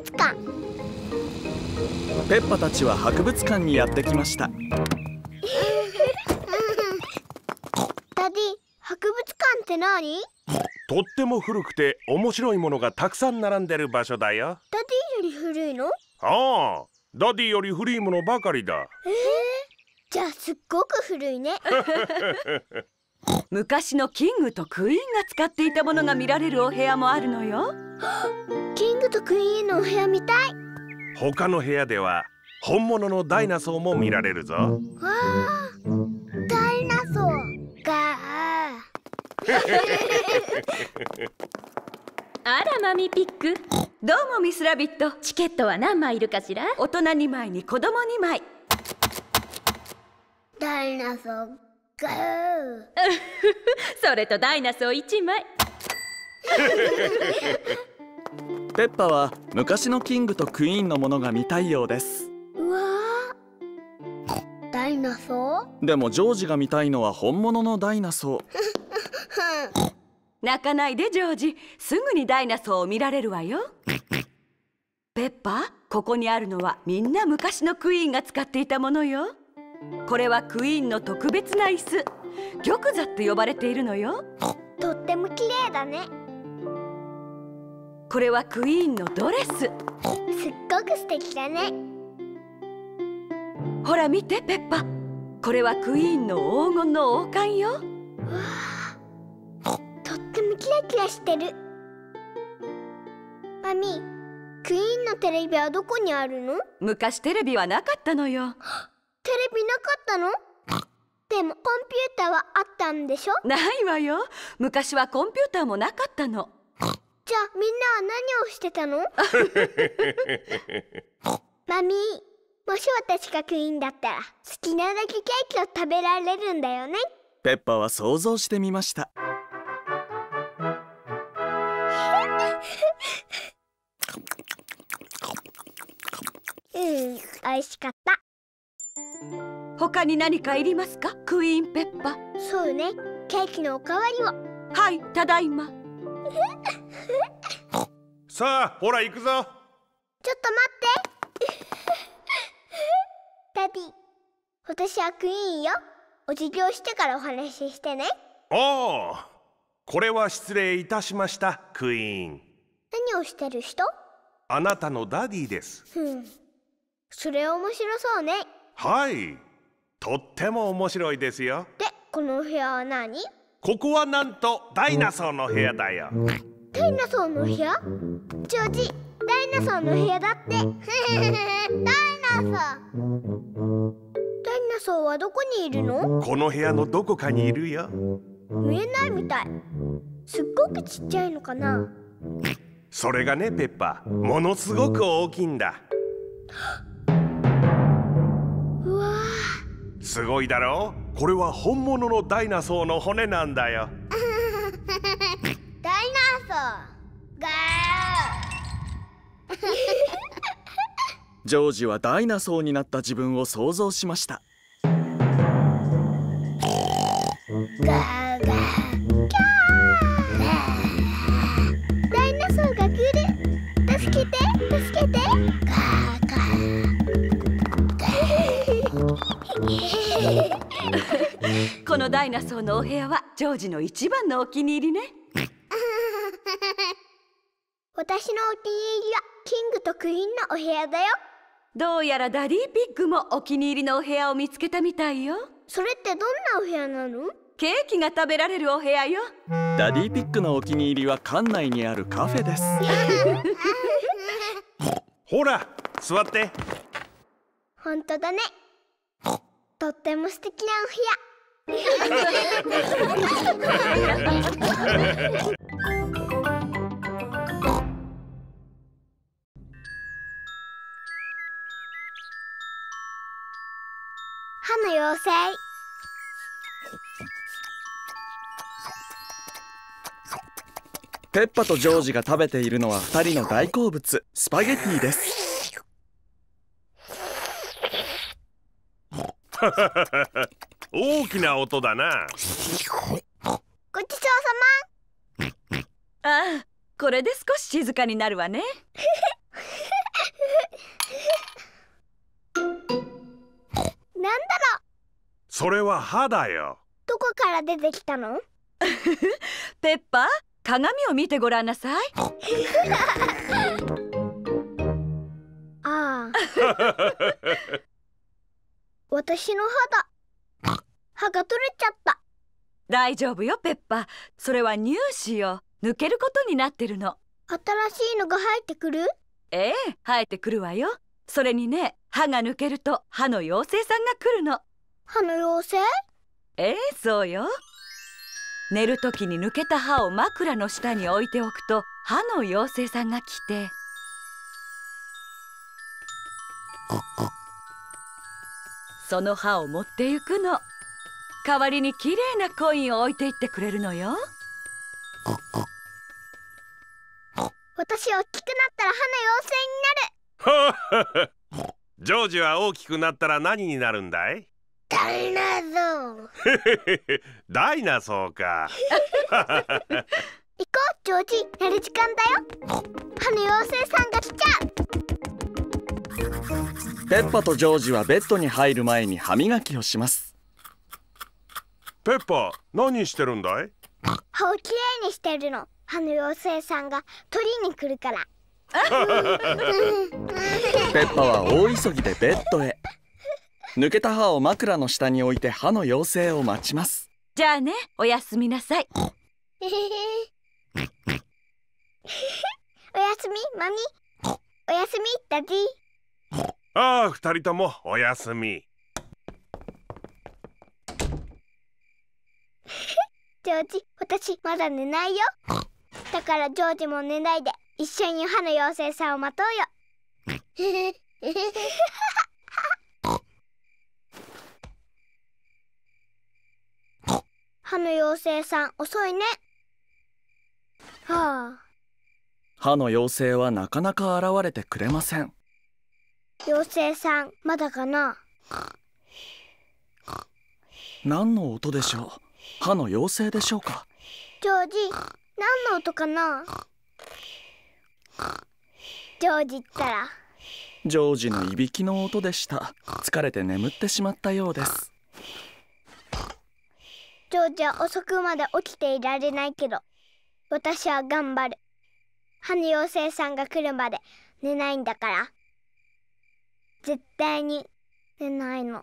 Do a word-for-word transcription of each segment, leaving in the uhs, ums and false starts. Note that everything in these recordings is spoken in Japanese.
物館。 ペッパたちは博物館にやってきました。 ダディ、博物館って何？ とっても古くて面白いものがたくさん並んでる場所だよ。 ダディより古いの？ ああ、ダディより古いものばかりだ。 えー、じゃあすっごく古いね。 昔のキングとクイーンが使っていたものが見られるお部屋もあるのよ。 キングとクイーンのお部屋みたい。 他の部屋では本物のダイナソーも見られるぞ。わあ、ダイナソーがあらマミピック、 どうもミスラビット。 チケットは何枚いるかしら？ 大人にまいに子供にまい。 ダイナソーがそれとダイナソーいちまい。 ペッパは昔のキングとクイーンのものが見たいようです。 うわー、ダイナソー？ でもジョージが見たいのは本物のダイナソー。 泣かないでジョージ、すぐにダイナソーを見られるわよ。ペッパ、ここにあるのはみんな昔のクイーンが使っていたものよ。これはクイーンの特別な椅子、玉座って呼ばれているのよ。 とっても綺麗だね。 これはクイーンのドレス。 すっごく素敵だね。 ほら見てペッパ、これはクイーンの黄金の王冠よ。 わあ、とってもキラキラしてる。マミ、クイーンのテレビはどこにあるの？ 昔テレビはなかったのよ。 テレビなかったの？でもコンピューターはあったんでしょ？ ないわよ。昔はコンピューターもなかったの。 じゃあみんなは何をしてたの？マミ、もし私がクイーンだったら好きなだけケーキを食べられるんだよね。 ペッパは想像してみました。 うん、美味しかった。 他に何かいりますか、クイーンペッパ？ そうね、ケーキのおかわりを。 はい、ただいま。 さあ、ほら行くぞ。 ちょっと待って。ダディ、私はクイーンよ。お辞儀をしてからお話ししてね。 おお、これは失礼いたしました、クイーン。 何をしてる人？ あなたのダディです。 ふん、それ面白そうね。 はい、とっても面白いですよ。 で、このお部屋は何？ ここはなんとダイナソーの部屋だよ。 ダイナソーの部屋？ジョージ、ダイナソーの部屋だって。ダイナソー。ダイナソーはどこにいるの？ この部屋のどこかにいるよ。 見えないみたい。すっごくちっちゃいのかな？ それがね、ペッパ、ものすごく大きいんだ。 うわー、すごいだろう。これは本物のダイナソーの骨なんだよ。 ダイナソーガージョージはダイナソーになった自分を想像しました。 ガーガーキャー。ダイナソーが来る。助けて助けて。ガーガー。 このダイナソーのお部屋はジョージの一番のお気に入りね。 私のお気に入りはキングとクイーンのお部屋だよ。 どうやらダディピッグもお気に入りのお部屋を見つけたみたいよ。 それってどんなお部屋なの？ ケーキが食べられるお部屋よ。 ダディピッグのお気に入りは館内にあるカフェです。 ほら、座って。 本当だね。とっても素敵なお部屋。歯の妖精。 ペッパとジョージが食べているのはふたりの大好物、スパゲティです。 大きな音だな。 ごちそうさま。 ああ、これで少し静かになるわね。 なんだろう。 それは歯だよ。 どこから出てきたの？ ペッパ、鏡を見てごらんなさい。 ああ。私の歯だ。歯が取れちゃった。 大丈夫よペッパ、それは乳歯よ。抜けることになってるの。 新しいのが生えてくる？ ええ、生えてくるわよ。それにね、歯が抜けると歯の妖精さんが来るの。 歯の妖精？ ええ、そうよ。寝るときに抜けた歯を枕の下に置いておくと歯の妖精さんが来て、その歯を持ってゆくの。代わりにきれいなコインを置いていってくれるのよ。 私大きくなったら歯の妖精になる。 ジョージは大きくなったら何になるんだい？ ダイナソー。 ダイナソーか。 行こうジョージ、寝る時間だよ。歯の妖精さんが来ちゃう。ペッパとジョージはベッドに入る前に歯磨きをします。 ペッパ、何してるんだい？ 歯をきれいにしてるの。歯の妖精さんが取りに来るから。 ペッパは大急ぎでベッドへ。抜けた歯を枕の下に置いて歯の妖精を待ちます。 じゃあね、おやすみなさい。 おやすみマミ。おやすみダディ。 ああ、二人ともおやすみ。 ジョージ、私まだ寝ないよ。だからジョージも寝ないで一緒に歯の妖精さんを待とうよ。歯の妖精さん遅いね。はあ。 歯の妖精はなかなか現れてくれません。 妖精さんまだかな？ 何の音でしょう？歯の妖精でしょうか？ ジョージ、何の音かな？ジョージったらジョージのいびきの音でした。疲れて眠ってしまったようです。 ジョージは遅くまで起きていられないけど、私は頑張る。歯の妖精さんが来るまで寝ないんだから。絶対に寝ないの。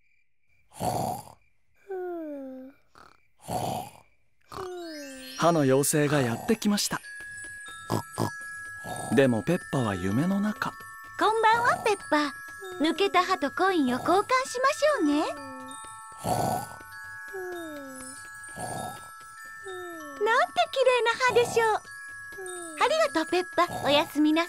歯の妖精がやってきました。でもペッパは夢の中。 こんばんはペッパ。抜けた歯とコインを交換しましょうね。なんて綺麗な歯でしょう。ありがとうペッパ。おやすみなさい。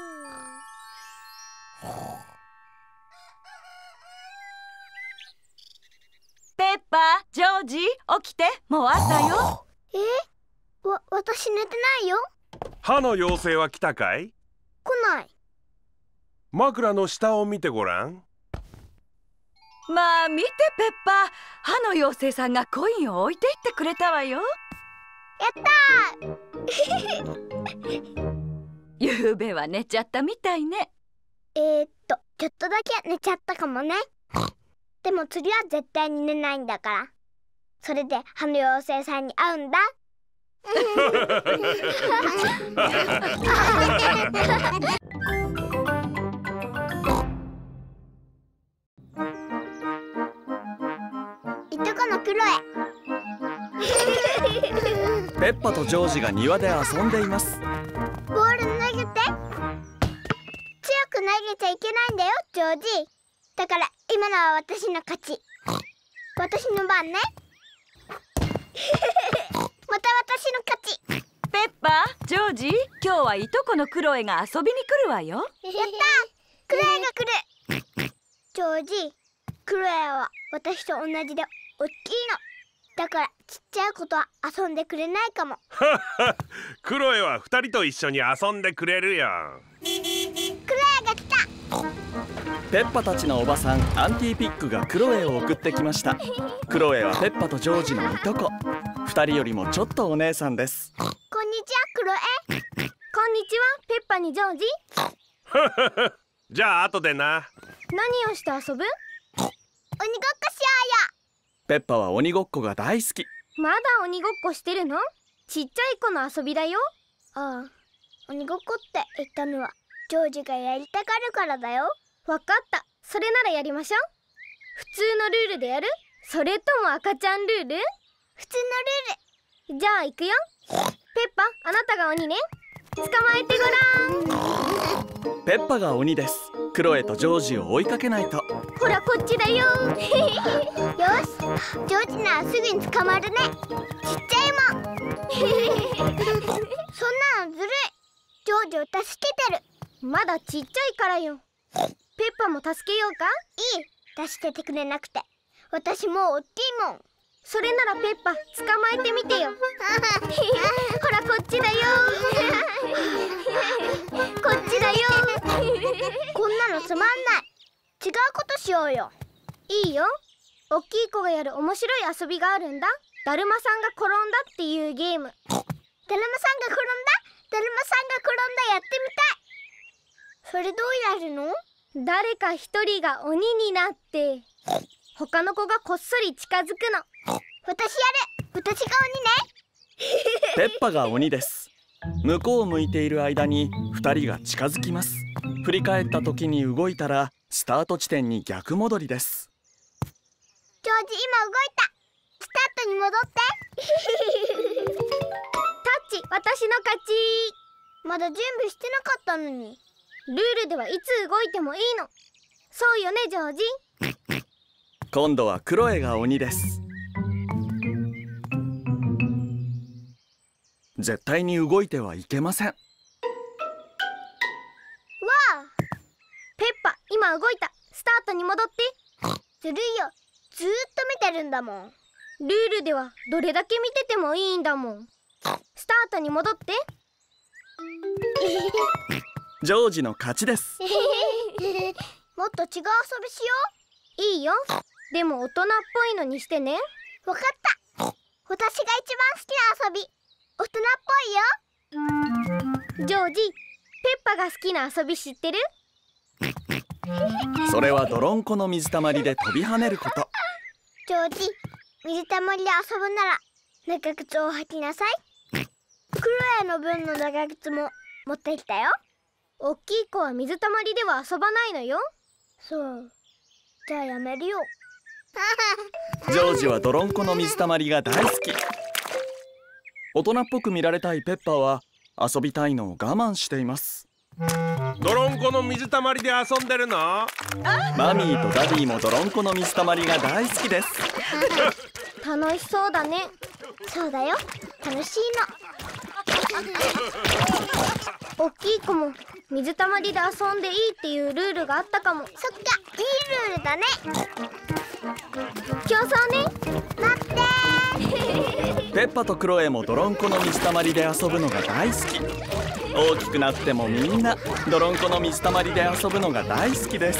ペッパ、ジョージ、起きて、もう朝よ。 え？わ、私寝てないよ。 歯の妖精は来たかい？ 来ない。 枕の下を見てごらん。 まあ見てペッパ、歯の妖精さんがコインを置いていってくれたわよ。 やったー。 ゆうべは寝ちゃったみたいね。 えーっとちょっとだけ寝ちゃったかもね。でも次は絶対に寝ないんだから。それで歯の妖精さんに会うんだ。いとこのクロエ。 ペッパとジョージが庭で遊んでいます。 ボール投げて。強く投げちゃいけないんだよジョージ。だから今のは私の勝ち。私の番ね。また私の勝ち。 ペッパ、ジョージ、今日はいとこのクロエが遊びに来るわよ。 やったー、クロエが来る。ジョージ、クロエは私と同じで大きいの。だからちっちゃい子とは遊んでくれないかも。 クロエは二人と一緒に遊んでくれるよ。 クロエが来た。 ペッパたちのおばさんアンティピックがクロエを送ってきました。クロエはペッパとジョージのいとこ。二人よりもちょっとお姉さんです。 こんにちはクロエ。 こんにちはペッパにジョージ。 じゃあ後でな。 何をして遊ぶ？ 鬼ごっこしようよ。 ペッパは鬼ごっこが大好き。 まだ鬼ごっこしてるの？ちっちゃい子の遊びだよ。 ああ、鬼ごっこって言ったのはジョージがやりたがるからだよ。 わかった。それならやりましょう。普通のルールでやる？それとも赤ちゃんルール？ 普通のルール。 じゃあ行くよ。ペッパ、あなたが鬼ね。捕まえてごらん。 ペッパが鬼です。クロエとジョージを追いかけないと。 ほらこっちだよ。 よし、ジョージならすぐに捕まるね。ちっちゃいもん。そんなのずるい。ジョージを助けてる。 まだちっちゃいからよ。ペッパも助けようか？ いい、助けてくれなくて。私もう大きいもん。 それならペッパ、捕まえてみてよ。ほらこっちだよ。こっちだよ。 こんなのつまんない。違うことしようよ。 いいよ。おっきい子がやる面白い遊びがあるんだ。だるまさんが転んだっていうゲーム。だるまさんが転んだ、だるまさんが転んだやってみたい。それどうやるの？ 誰か一人が鬼になって他の子がこっそり近づくの。 私やる。私が鬼ね。 ペッパが鬼です。向こうを向いている間にふたりが近づきます。振り返った時に動いたらスタート地点に逆戻りです。 ジョージ、今動いた。スタートに戻って。 タッチ、私の勝ち。 まだ準備してなかったのに。 ルールではいつ動いてもいいの。そうよね、ジョージ。 今度はクロエが鬼です。絶対に動いてはいけません。わあ、 ペッパ、今動いた。スタートに戻って。 ずるいよ。ずーっと見てるんだもん。 ルールではどれだけ見ててもいいんだもん。スタートに戻って。 ジョージの勝ちです。 もっと違う遊びしよう。いいよ。でも大人っぽいのにしてね。 わかった。私が一番好きな遊び。大人っぽいよ。 ジョージ、ペッパが好きな遊び知ってる？ それは泥んこの水たまりで飛び跳ねること。 ジョージ、水たまりで遊ぶなら長靴を履きなさい。クロエの分の長靴も持ってきたよ。 おっきい子は水たまりでは遊ばないのよ。 そう。じゃあやめるよ。 ジョージは泥んこの水たまりが大好き。大人っぽく見られたいペッパは遊びたいのを我慢しています。 泥んこの水たまりで遊んでるの？ マミーとダディも泥んこの水たまりが大好きです。 楽しそうだね。 そうだよ、楽しいの。おっきい子も水たまりで遊んでいいっていうルールがあったかも。 そっか、いいルールだね。 競争ね。 待ってー。 ペッパとクロエも泥んこの水たまりで遊ぶのが大好き。大きくなってもみんな泥んこの水たまりで遊ぶのが大好きです。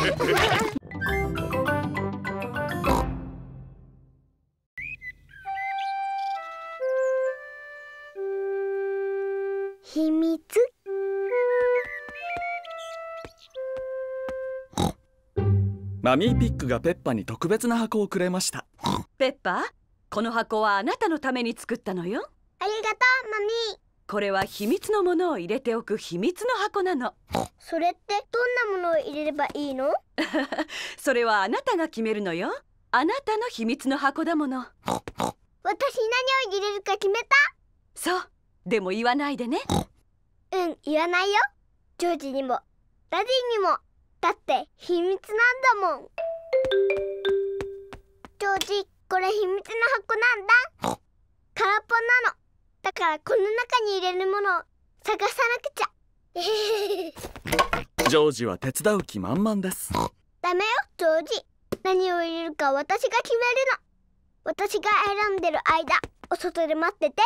秘密。 マミーピッグがペッパに特別な箱をくれました。 ペッパ、この箱はあなたのために作ったのよ。 ありがとう、マミー。 これは秘密のものを入れておく秘密の箱なの。 それってどんなものを入れればいいの？ それはあなたが決めるのよ。あなたの秘密の箱だもの。 私何を入れるか決めた？ そう、でも言わないでね。 うん、言わないよ。ジョージにもダディにも。だって秘密なんだもん。ジョージ、これ秘密の箱なんだ。空っぽなの。だからこの中に入れるものを探さなくちゃ。 ジョージは手伝う気満々です。 ダメよ、ジョージ。何を入れるか私が決めるの。私が選んでる間、お外で待ってて。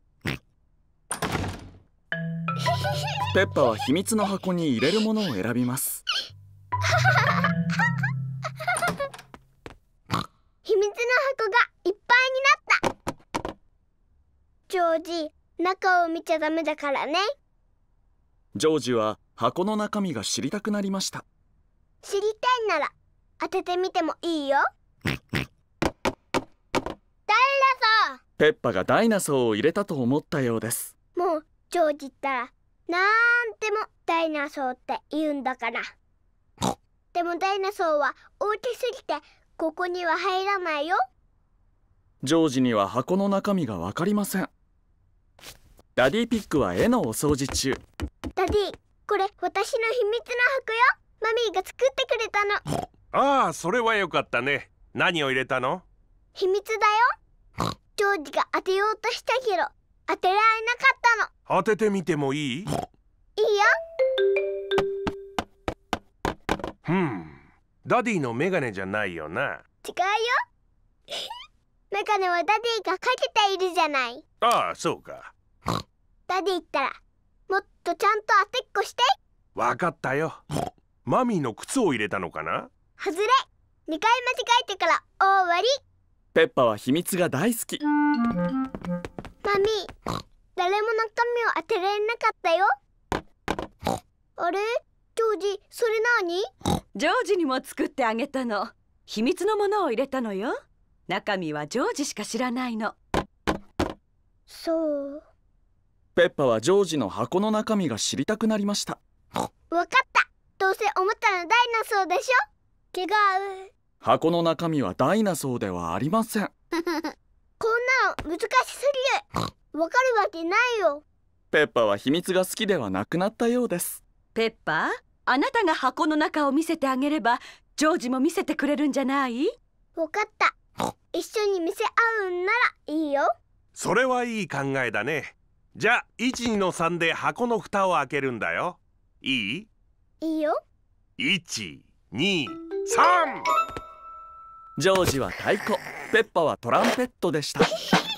ペッパは秘密の箱に入れるものを選びます。 秘密の箱がいっぱいになった。ジョージ、中を見ちゃダメだからね。 ジョージは箱の中身が知りたくなりました。 知りたいなら当ててみてもいいよ。ダイナソー。 ペッパがダイナソーを入れたと思ったようです。 もうジョージったらなんでもダイナソーって言うんだから。でもダイナソーは大きすぎてここには入らないよ。 ジョージには箱の中身がわかりません。ダディピッグは絵のお掃除中。 ダディ、これ私の秘密の箱よ。マミーが作ってくれたの。 ああ、それはよかったね。何を入れたの？ 秘密だよ。ジョージが当てようとしたけど当てられなかったの。 当ててみてもいい？いいよ。ふん、ダディのメガネじゃないよな。 違うよ。メガネはダディがかけているじゃない。 ああ、そうか。 ダディったらもっとちゃんと当てっこして。 わかったよ。マミーの靴を入れたのかな？ 外れ。にかい間違えてから終わり。 ペッパは秘密が大好き。 マミー、誰も中身を当てられなかったよ。あれ、ジョージ、それ何？ ジョージにも作ってあげたの。秘密のものを入れたのよ。中身はジョージしか知らないの。 そう。 ペッパはジョージの箱の中身が知りたくなりました。 わかった。どうせおもちゃのダイナソーでしょ。違う。 箱の中身はダイナソーではありません。 こんなの難しすぎる。わかるわけないよ。 ペッパは秘密が好きではなくなったようです。 ペッパー、あなたが箱の中を見せてあげればジョージも見せてくれるんじゃない？ わかった。一緒に見せ合うんならいいよ。 それはいい考えだね。じゃあいち、にのさんで箱の蓋を開けるんだよ。いい？ いいよ。 いち、に、さん。 ジョージは太鼓、ペッパはトランペットでした。 まあ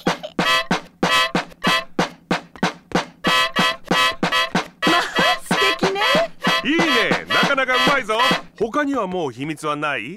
素敵ね。 いいね、なかなかうまいぞ。他にはもう秘密はない？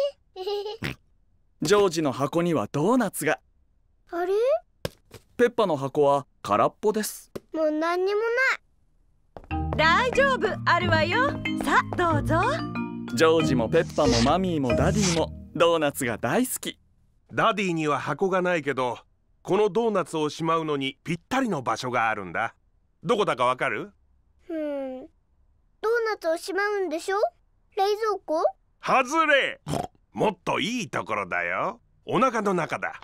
ジョージの箱にはドーナツが。 あれ？ ペッパの箱は空っぽです。 もう何にもない。 大丈夫、あるわよ。さあどうぞ。 ジョージもペッパもマミーもダディもドーナツが大好き。 ダディには箱がないけど、このドーナツをしまうのにぴったりの場所があるんだ。どこだかわかる？ うん。ドーナツをしまうんでしょ？冷蔵庫？ 外れ。もっといいところだよ。お腹の中だ。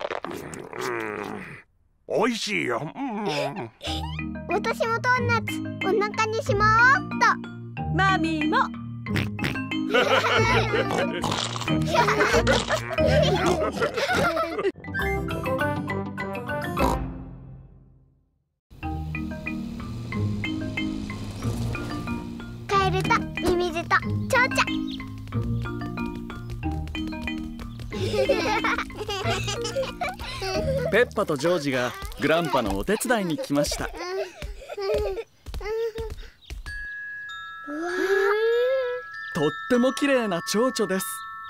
おいしいよ。 私もドーナツお腹にしまおうっと。 マミーも。 カエルとミミズとチョウチョ。 ペッパとジョージがグランパのお手伝いに来ました。 うわとっても綺麗な蝶々です。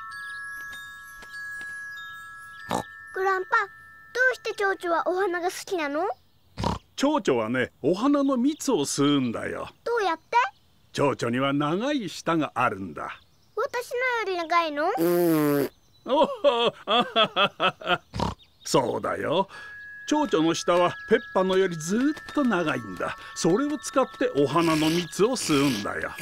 グランパ、どうして蝶々はお花が好きなの？ 蝶々はね、お花の蜜を吸うんだよ。 どうやって？ 蝶々には長い舌があるんだ。 私のより長いの？ おほあはははそうだよ。蝶々の舌はペッパのよりずっと長いんだ。それを使ってお花の蜜を吸うんだよ。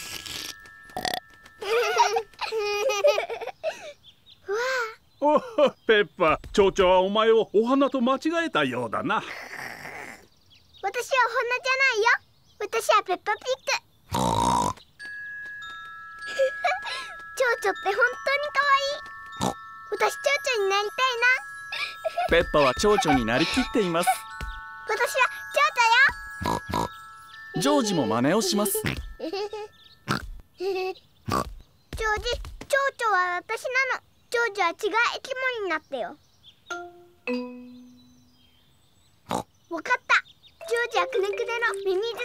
おほペッパ、蝶々はお前をお花と間違えたようだな。 私はお花じゃないよ。私はペッパピッグ。蝶々って本当に可愛い。私蝶々になりたいな。 ペッパは蝶々になりきっています。 私は蝶々よ。 ジョージも真似をします。 ジョージ、蝶々は私なの。ジョージは違う生き物になってよ。わかった。ジョージはくねくねのミミズさんね。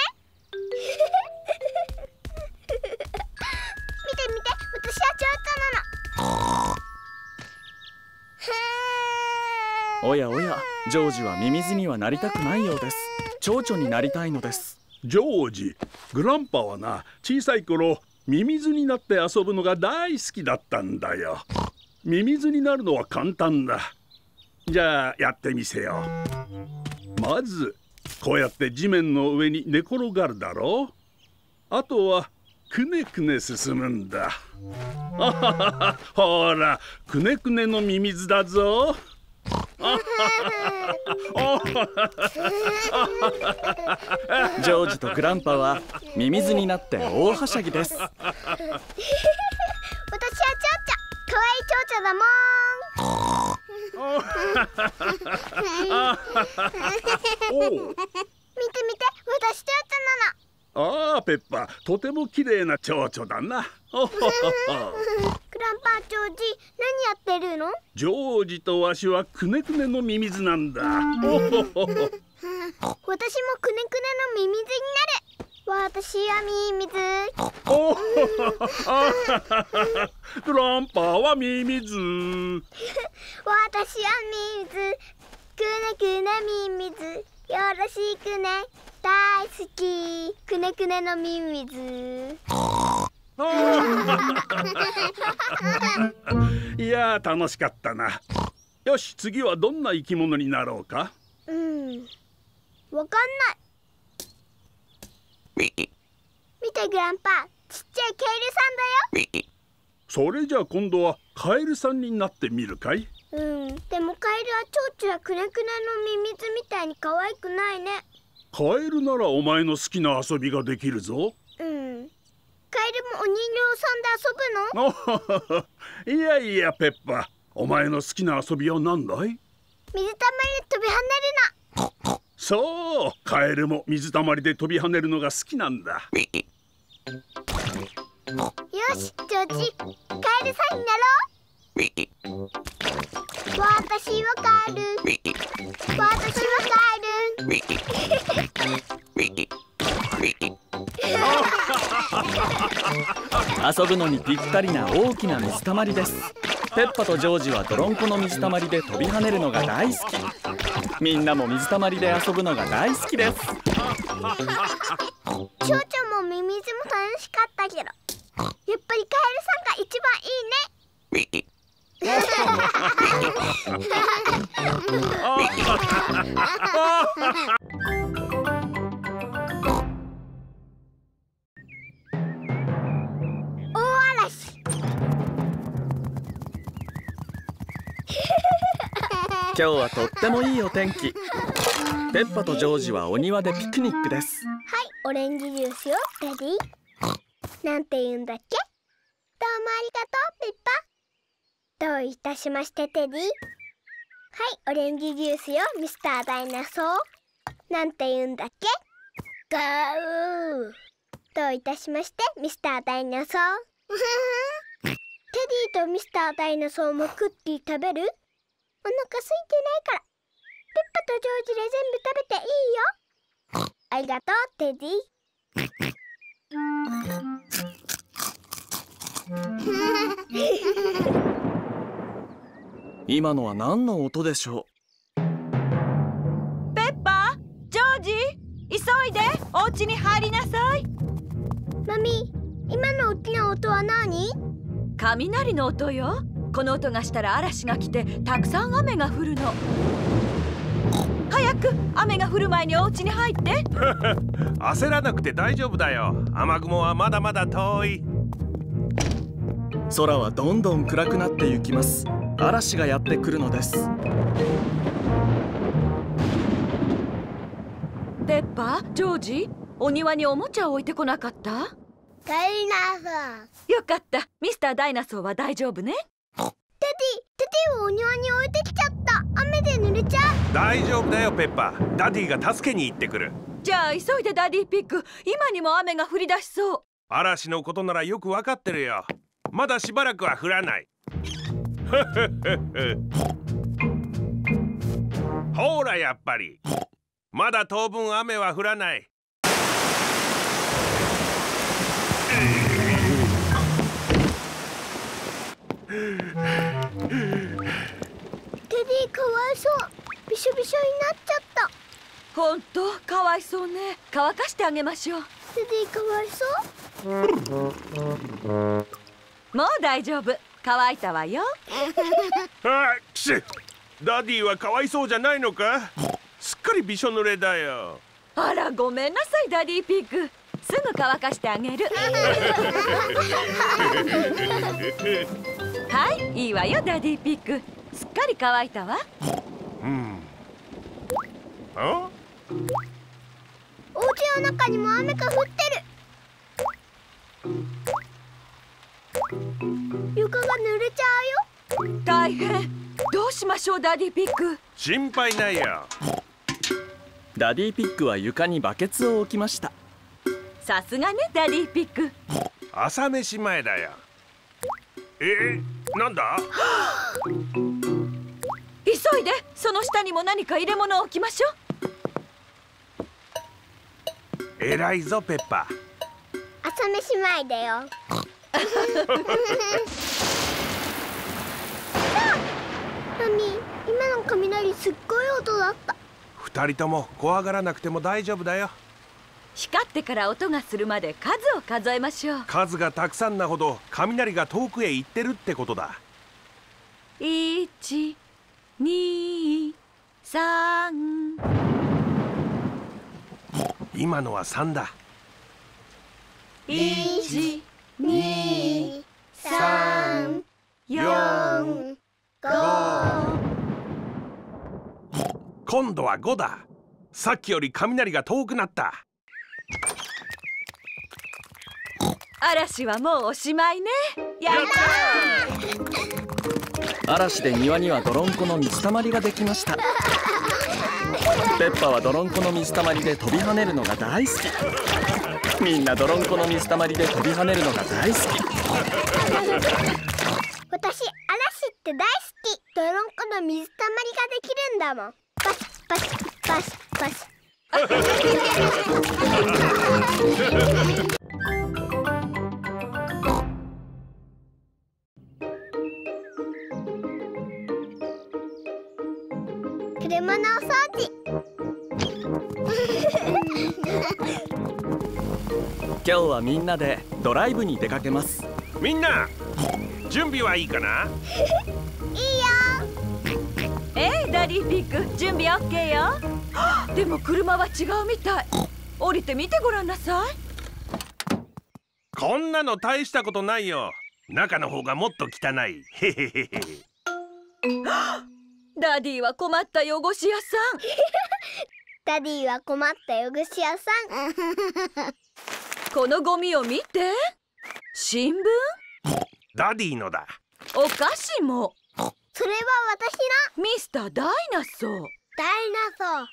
見て見て、私は蝶々なの。 おやおや、ジョージはミミズにはなりたくないようです。蝶々になりたいのです。 ジョージ、グランパはな、小さい頃ミミズになって遊ぶのが大好きだったんだよ。ミミズになるのは簡単だ。じゃあやってみせよう。まずこうやって地面の上に寝転がるだろう。あとはくねくね進むんだ。あはは、ほら、くねくねのミミズだぞ。 ジョージとグランパはミミズになって大はしゃぎです。 私はチョウチョ、可愛いチョウチョだもん。見て見て、私チョウチョなの。 ああ、ペッパ、とても綺麗な蝶々だな。 グランパージョージ、何やってるの？ ジョージとわしはくねくねのミミズなんだ。 私もくねくねのミミズになる。私はミミズ。 グランパーはミミズ。 私はミミズ。くねくねミミズ。よろしくね。大好き。くねくねのミミズ。 いやー、楽しかったな。よし、次はどんな生き物になろうか。 うん、わかんない。見てグランパー、ちっちゃいカエルさんだよ。 それじゃあ今度はカエルさんになってみるかい？ うん、でもカエルは蝶々やくねくねのミミズみたいに可愛くないね。 カエルならお前の好きな遊びができるぞ。 うん。カエルもお人形さんで遊ぶの？ いやいや、ペッパ、お前の好きな遊びは何だい？ 水たまりで飛び跳ねるの。 そう、カエルも水たまりで飛び跳ねるのが好きなんだ。 よし、ジョージ、カエルさんになろう。私はカエル。私はカエ遊ぶのにぴったりな大きな水たまりです。ペッパとジョージは泥んこの水たまりで飛び跳ねるのが大好き。みんなも水たまりで遊ぶのが大好きです。 蝶々もミミズも楽しかったけど、やっぱりカエルさんが一番いいね。大嵐。 今日はとってもいいお天気。ペッパとジョージはお庭でピクニックです。 はい、オレンジジュースよ、ダディ。なんて言うんだっけ？どうもありがとう、ペッパ。どういたしまして、テディ。はい、オレンジジュースよ、ミスターダイナソー。なんて言うんだっけ？ガー。どういたしまして、ミスターダイナソー。テディとミスターダイナソーもクッキー食べる？お腹空いてないから。ペッパとジョージで全部食べていいよ。ありがとう、テディ。 今のは何の音でしょう？ ペッパ、ジョージ、急いでお家に入りなさい。 マミ、今の大きな音は何？ 雷の音よ。この音がしたら嵐が来てたくさん雨が降るの。早く雨が降る前にお家に入って。 焦らなくて大丈夫だよ。雨雲はまだまだ遠い。 空はどんどん暗くなってゆきます。嵐がやってくるのです。 ペッパ、ジョージ、お庭におもちゃを置いてこなかった？ ダイナソー。 よかった。ミスターダイナソーは大丈夫ね。 テディ、テディをお庭に置いてきちゃった。雨で濡れちゃう。 大丈夫だよ、ペッパ。ダディが助けに行ってくる。 じゃあ急いでダディピッグ。今にも雨が降り出しそう。 嵐のことならよくわかってるよ。まだしばらくは降らない。ほら、やっぱりまだ当分雨は降らない。 テディかわいそう。びしょびしょになっちゃった。 ほんとかわいそうね。乾かしてあげましょう。 テディかわいそう。 もう大丈夫、乾いたわよ。 あ、くし、ダディはかわいそうじゃないのか。すっかりびしょ濡れだよ。 あら、ごめんなさいダディピッグ。すぐ乾かしてあげる。はい、いいわよダディピッグ。すっかり乾いたわ。 うん。あ？ お家の中にも雨が降ってる。床が濡れちゃうよ。 大変。どうしましょうダディピッグ。 心配ないよ。 ダディピッグは床にバケツを置きました。 さすがねダディピッグ。 朝飯前だよ。えー、なんだ？ 急いで、その下にも何か入れ物を置きましょう。 偉いぞペッパ。 朝飯前だよ。マミー、今の雷すっごい音だった。 二人とも怖がらなくても大丈夫だよ。 光ってから音がするまで数を数えましょう。 数がたくさんなほど雷が遠くへ行ってるってことだ。 いち、に、さん。 今のはさんだ。 いち、 に、さん、 よん、 ご。 今度はごだ。さっきより雷が遠くなった。 嵐はもうおしまいね。やったー。 嵐で庭には泥んこの水たまりができました。ペッパは泥んこの水たまりで飛び跳ねるのが大好き。みんな泥んこの水たまりで飛び跳ねるのが大好き。 私、嵐って大好き。泥んこの水たまりができるんだもん。パシパシパシパシ。車のお掃除。 今日はみんなでドライブに出かけます。 みんな準備はいいかな？ いいよ。 えいダディピッグ、準備オッケーよ。でも車は違うみたい。降りてみてごらんなさい。 こんなの大したことないよ。中の方がもっと汚い。へへへへ。 ダディは困った汚し屋さん。 ダディは困った汚し屋さん。 このゴミを見て。新聞？ ダディのだ。 お菓子も。 それは私の。 ミスターダイナソー。 ダイナソー。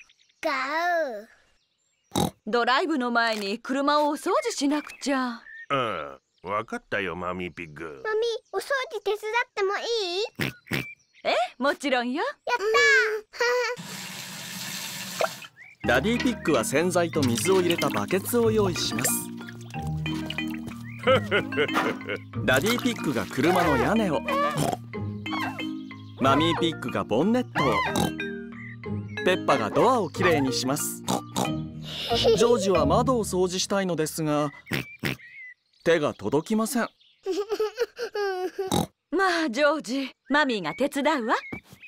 ガウ。 ドライブの前に車をお掃除しなくちゃ。 うん、わかったよマミーピッグ。 マミー、お掃除手伝ってもいい？ え、もちろんよ。 やったー。 ダディピッグは洗剤と水を入れたバケツを用意します。ダディピッグが車の屋根を、マミーピッグがボンネットを、ペッパがドアをきれいにします。ジョージは窓を掃除したいのですが、手が届きません。 まあジョージ、マミーが手伝うわ。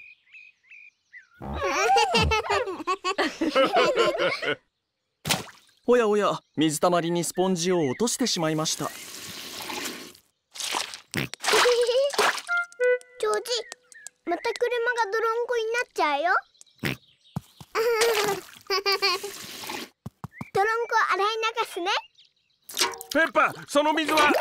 おやおや、水たまりにスポンジを落としてしまいました。 ジョージ、また車が泥んこになっちゃうよ。泥んこ洗い流すね。 ペッパ、その水は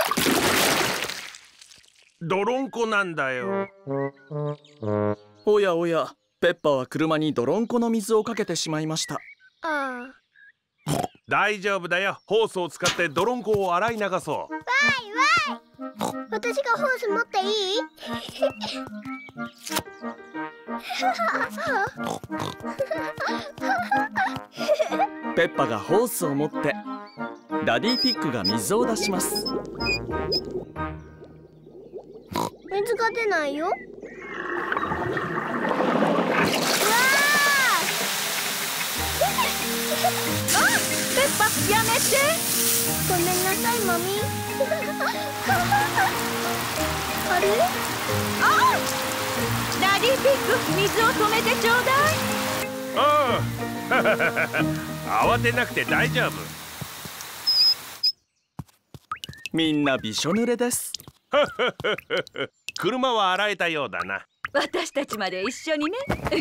泥んこなんだよ。 おやおや、ペッパは車に泥んこの水をかけてしまいました。 ああ。 大丈夫だよ。ホースを使って泥んこを洗い流そう。 わいわい。私がホース持っていい？ ペッパがホースを持ってダディピッグが水を出します。 水が出ないよ。わあ、ペッパ、やめて。 ごめんなさいマミー。 あれ？ あダディピッグ、水を止めてちょうだい。 ああ慌てなくて大丈夫。 みんなびしょ濡れです。 車は洗えたようだな。 私たちまで一緒にね。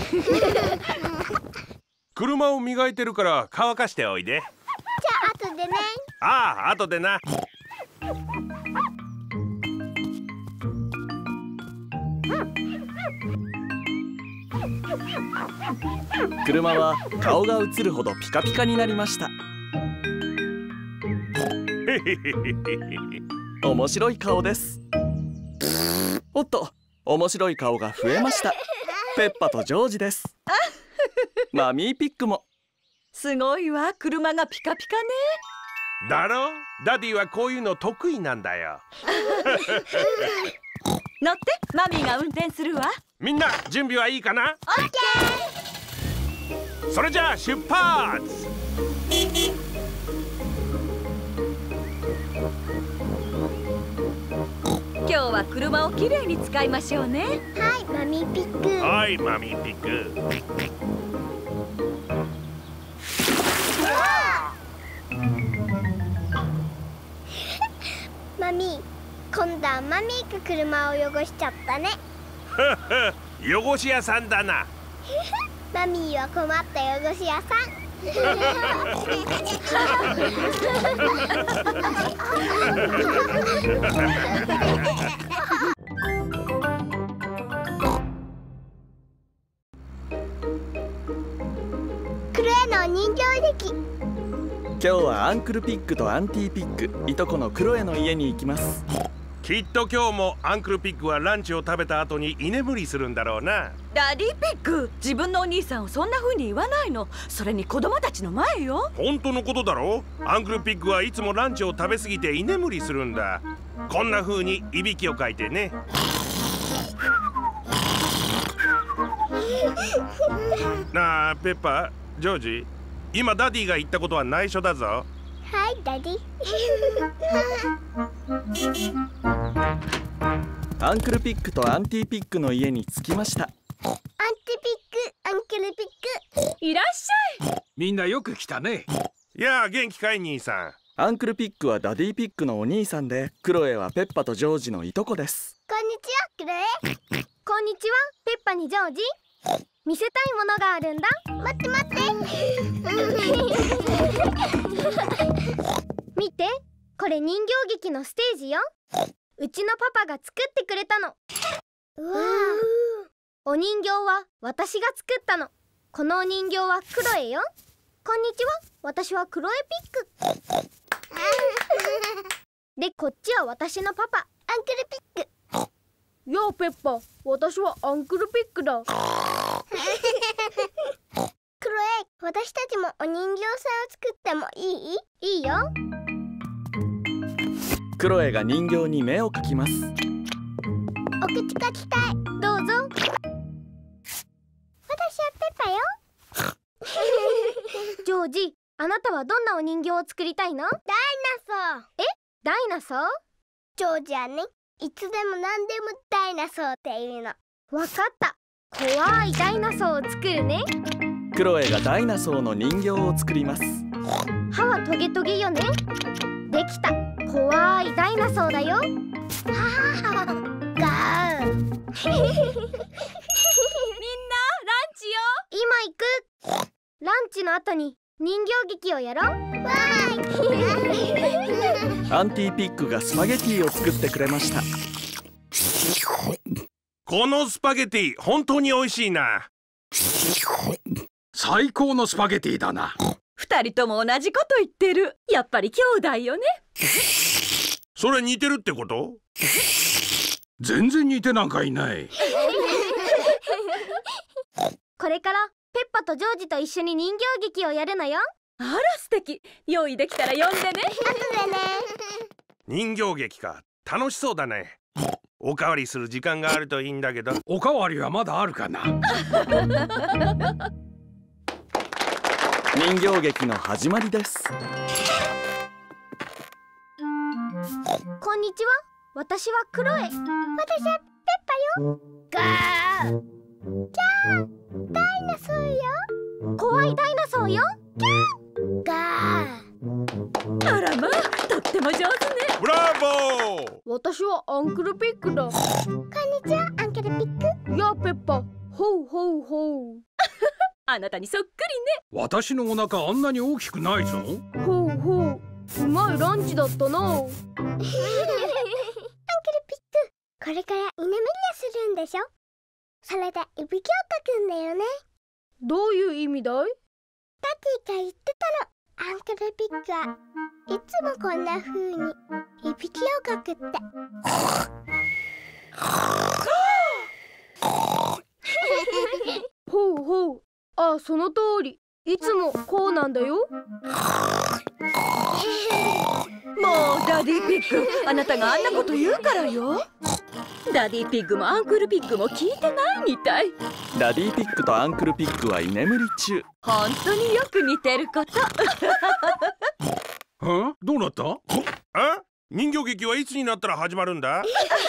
車を磨いてるから乾かしておいで。 じゃあ後でね。 ああ、後でな。 車は顔が映るほどピカピカになりました。面白い顔です。おっと、面白い顔が増えました。ペッパとジョージです。マミーピッグも。 すごいわ、車がピカピカね。 だろ？ダディはこういうの得意なんだよ。 乗って、マミーが運転するわ。 みんな準備はいいかな？ オッケー。それじゃあ出発。 今日は車をきれいに使いましょうね。 ー。はい、マミーピッグ。 はい、マミーピッグ。 マミー、今度はマミーが車を汚しちゃったね。 汚し屋さんだな。 マミーは困った汚し屋さん。クロエの人形劇。 今日はアンクルピッグとアンティピッグ、いとこのクロエの家に行きます。 きっと今日もアンクルピッグはランチを食べた後に居眠りするんだろうな。 ダディピッグ、自分のお兄さんをそんな風に言わないの。それに子供たちの前よ。 本当のことだろ。アンクルピッグはいつもランチを食べ過ぎて居眠りするんだ。こんな風にいびきをかいてね。なあペッパ、ジョージ、今ダディが言ったことは内緒だぞ。 はい、ダディ。 アンクルピッグとアンティピッグの家に着きました。 アンティピッグ、アンクルピッグ。 いらっしゃい。 みんなよく来たね。 いやあ、元気かい兄さん。 アンクルピッグはダディピッグのお兄さんで、クロエはペッパとジョージのいとこです。 こんにちは、クロエ。 こんにちは、ペッパにジョージ。見せたいものがあるんだ。 待って待って。 見て、これ人形劇のステージよ。うちのパパが作ってくれたの。 うわお人形は私が作ったの。このお人形はクロエよ。こんにちは、私はクロエピック。で、こっちは私のパパ、 アンクルピック。 やあペッパ、私はアンクルピックだ。 クロエ、私たちもお人形さんを作ってもいい？ いいよ。 クロエが人形に目を描きます。 お口描きたい。 どうぞ。 私はペッパよ。 ジョージ、あなたはどんなお人形を作りたいの？ ダイナソー。 え、ダイナソー？ ジョージはね、いつでも何でもダイナソーって言うの。 わかった。怖いダイナソーを作るね。 クロエがダイナソーの人形を作ります。 歯はトゲトゲよね。できた。怖いダイナソーだよ。 はははガー。 みんなランチよ。 今行く。ランチの後に人形劇をやろう。 わーい。 アンティピッグがスパゲティを作ってくれました。 このスパゲティ本当に美味しいな。 最高のスパゲティだな。 二人とも同じこと言ってる。やっぱり兄弟よね。 それ似てるってこと？ 全然似てなんかいない。 これからペッパとジョージと一緒に人形劇をやるのよ。 あら素敵。用意できたら呼んでね。 後でね。 人形劇か、楽しそうだね。おかわりする時間があるといいんだけど。 おかわりはまだあるかな。 人形劇の始まりです。 こんにちは。私はクロエ。 私はペッパよ。ガー。じゃあ、ダイナソーよ。 怖いダイナソーよ。 ガー。 あらまあ、とっても上手ね。 ブラボー。 私はアンクルピックだ。 こんにちは、アンケルピック。 やあペッパ。ほうほうほう。 あなたにそっくりね。 私のお腹あんなに大きくないぞ。 ほうほう。うまいランチだったな。 アンケルピック、これから居眠りをするんでしょ。それでいびきをかくんだよね。 どういう意味だい？ ダディが言ってたの。アンケルピックはいつもこんな風にいびきをかくって。 ほうほう。あ、その通り。いつもこうなんだよ。 もうダディピッグ、あなたがあんなこと言うからよ。ダディピッグもアンクルピッグも聞いてないみたい。 ダディピックとアンクルピックは居眠り中。 本当によく似てること。 は？どうなった？ あ？人形劇はいつになったら始まるんだ？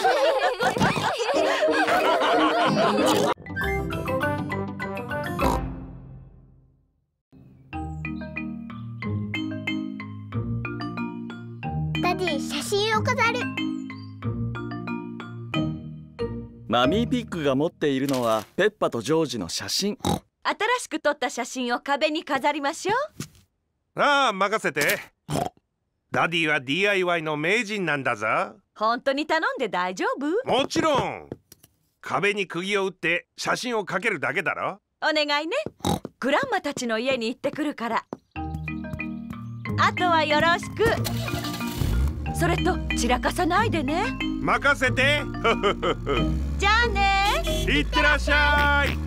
ダディ、写真を飾る。 マミーピッグが持っているのはペッパとジョージの写真。 新しく撮った写真を壁に飾りましょう。 ああ、任せて。ダディは ディーアイワイ の名人なんだぞ。 本当に頼んで大丈夫？ もちろん。壁に釘を打って写真をかけるだけだろ。 お願いね。グランマたちの家に行ってくるから。あとはよろしく。それと散らかさないでね。 任せて。 じゃあね。 いってらっしゃい。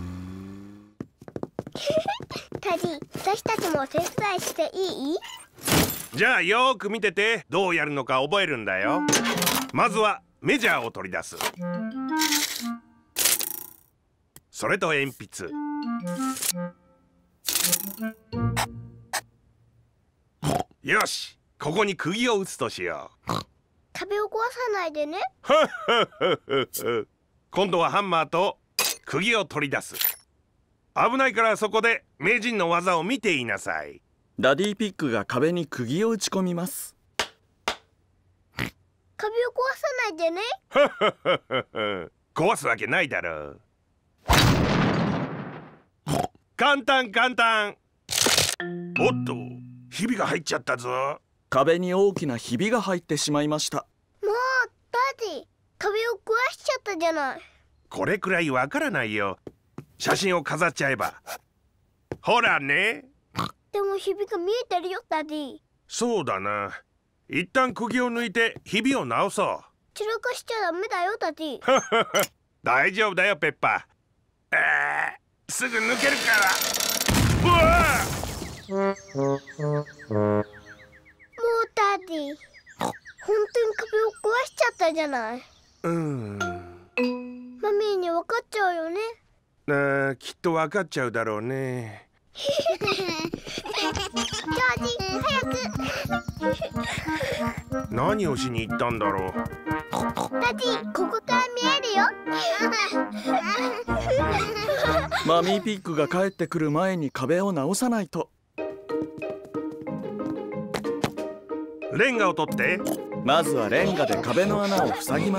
ダディ、私たちもお手伝いしていい？ じゃあよーく見てて、どうやるのか覚えるんだよ。まずはメジャーを取り出す。それと鉛筆。よし、ここに釘を打つとしよう。 壁を壊さないでね。 今度はハンマーと釘を取り出す。危ないからそこで名人の技を見ていなさい。 ダディピックが壁に釘を打ち込みます。 壁を壊さないでね。 壊すわけないだろう。簡単簡単。おっと、ひびが入っちゃったぞ。 壁に大きなひびが入ってしまいました。 もうダディ、壁を壊しちゃったじゃない。 これくらいわからないよ。写真を飾っちゃえば。ほらね。 でもひびが見えてるよ、ダディ。 そうだな。一旦釘を抜いてひびを直そう。 散らかしちゃダメだよ、ダディ。 大丈夫だよ、ペッパー。えー、すぐ抜けるから。うわもうダディ、本当に壁を壊しちゃったじゃない。 うーん。 マミーに分かっちゃうよね。 あー、きっと分かっちゃうだろうね。 ジョージ、早く。 何をしに行ったんだろう。 ダディ、ここから見えるよ。 マミーピッグが帰ってくる前に壁を直さないと。 レンガを取って。 まずはレンガで壁の穴を塞ぎます。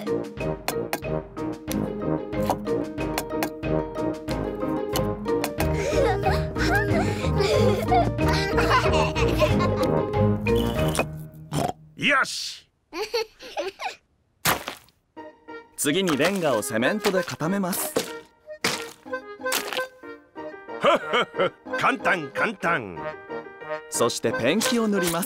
よし。 次にレンガをセメントで固めます。 簡単簡単。 そしてペンキを塗ります。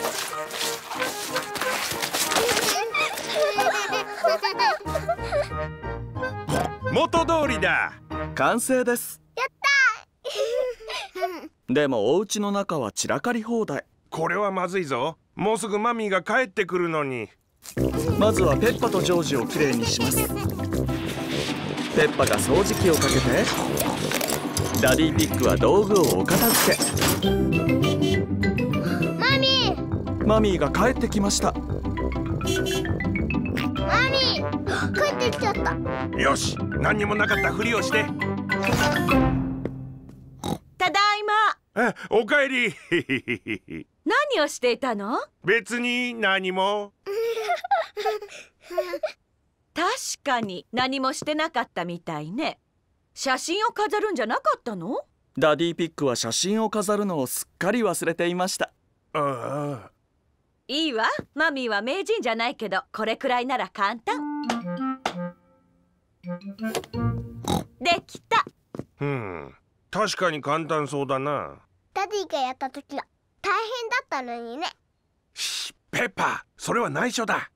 元通りだ。 完成です。 やったでもお家の中は散らかり放題。 これはまずいぞ。もうすぐマミーが帰ってくるのに。 まずはペッパとジョージをきれいにします。ペッパが掃除機をかけて、ダディピックは道具をお片付け。 マミー、 マミーが帰ってきました。 てきちゃった。 よし、何にもなかったふりをして。 ただいま。 あ、おかえり。 何をしていたの？ 別に何も。 確かに何もしてなかったみたいね。写真を飾るんじゃなかったの？ ダディピックは写真を飾るのをすっかり忘れていました。 ああ。 いいわ、マミーは名人じゃないけど、これくらいなら簡単。できた。 うん、確かに簡単そうだな。 ダディがやった時は大変だったのにね。 し、ペッパー、それは内緒だ。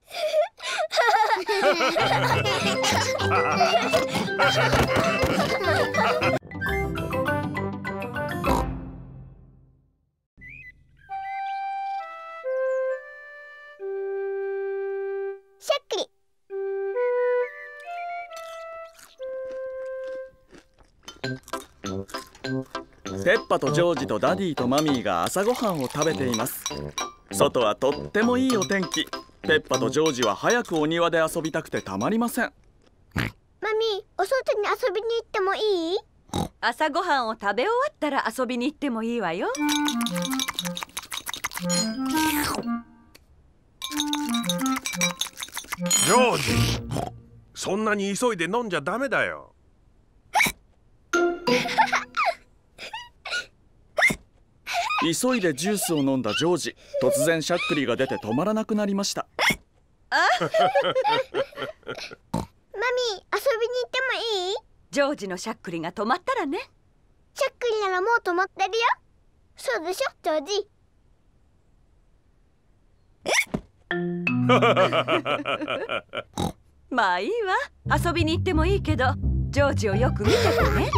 しゃっくり。 ペッパとジョージとダディとマミーが朝ごはんを食べています。外はとってもいいお天気。ペッパとジョージは早くお庭で遊びたくてたまりません。 マミー、お外に遊びに行ってもいい？ 朝ごはんを食べ終わったら遊びに行ってもいいわよ。 ジョージ、そんなに急いで飲んじゃダメだよ。 急いでジュースを飲んだジョージ、突然しゃっくりが出て止まらなくなりました。 マミー、遊びに行ってもいい？ ジョージのしゃっくりが止まったらね。 しゃっくりならもう止まってるよ。そうでしょ、ジョージ。 まあいいわ、遊びに行ってもいいけど、ジョージをよく見ててね。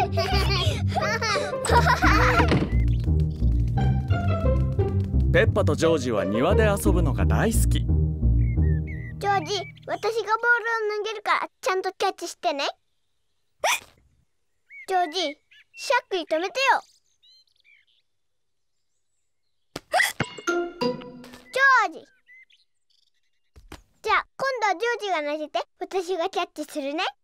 ペッパとジョージは庭で遊ぶのが大好き。 ジョージ、私がボールを投げるからちゃんとキャッチしてね。ジョージ、しゃっくり止めてよ。ジョージ。じゃあ今度はジョージが投げて、私がキャッチするね。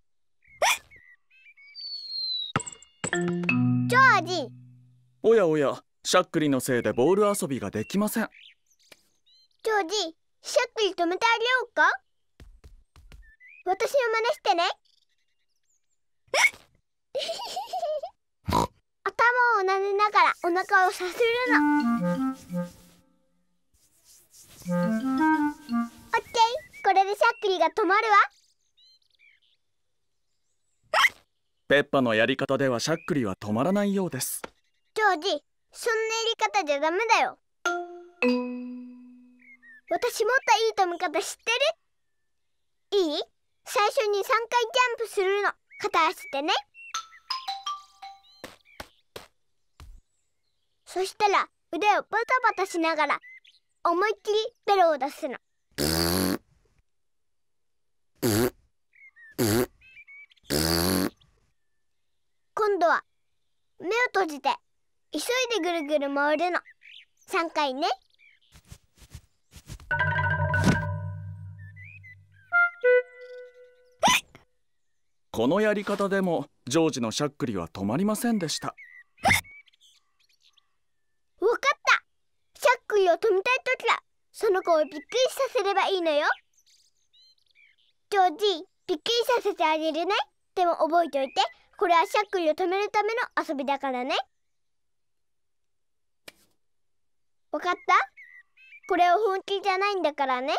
ジョージ。 おやおや、しゃっくりのせいでボール遊びができません。 ジョージ、しゃっくり止めてあげようか？私の真似してね。頭を撫でながらお腹をさするの。オッケー、これでしゃっくりが止まるわ。 ペッパのやり方ではしゃっくりは止まらないようです。 ジョージ、そんなやり方じゃダメだよ。私もっといい止め方知ってる？いい？最初にさんかいジャンプするの。片足でね。そしたら腕をバタバタしながら思いっきりベロを出すの。今度は目を閉じて急いでぐるぐる回るの。さんかいね。 このやり方でもジョージのしゃっくりは止まりませんでした。 わかった。しゃっくりを止めたいときはその子をびっくりさせればいいのよ。ジョージ、びっくりさせてあげるね。でも覚えておいて、これはしゃっくりを止めるための遊びだからね。わかった？これは本気じゃないんだからね。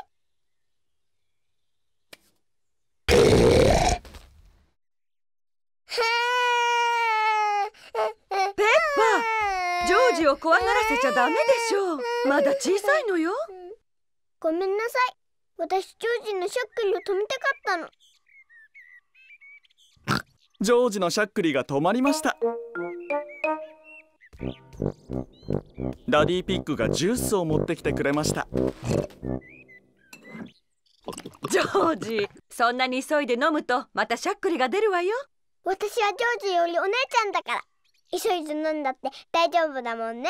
ペッパ、ジョージを怖がらせちゃダメでしょう。まだ小さいのよ。 ごめんなさい。私ジョージのしゃっくりを止めたかったの。 ジョージのしゃっくりが止まりました。ダディピッグがジュースを持ってきてくれました。 ジョージ、そんなに急いで飲むとまたしゃっくりが出るわよ。 私はジョージよりお姉ちゃんだから、急いで飲んだって大丈夫だもんね。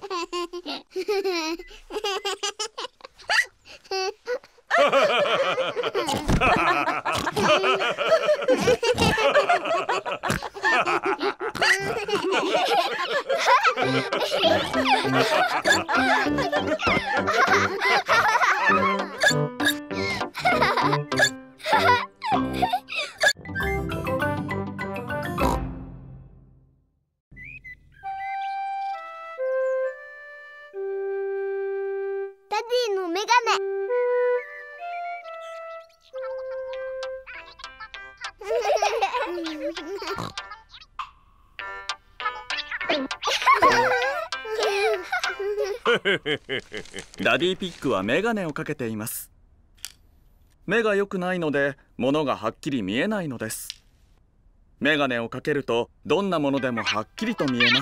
ダディのメガネ。 ダディピッグはメガネをかけています。目が良くないので物がはっきり見えないのです。メガネをかけるとどんなものでもはっきりと見えます。